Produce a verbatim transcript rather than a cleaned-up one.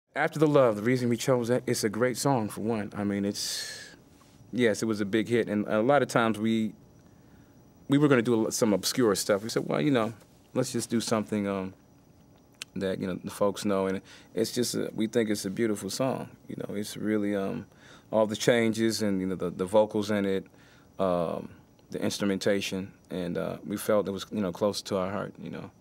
After the Love, the reason we chose that, it's a great song for one. I mean, it's, yes, it was a big hit, and a lot of times we we were going to do some obscure stuff. We said, well, you know, let's just do something um, that, you know, the folks know, and it's just, a, we think it's a beautiful song. You know, it's really, um, all the changes and, you know, the, the vocals in it, um, the instrumentation, and uh, we felt it was, you know, close to our heart, you know.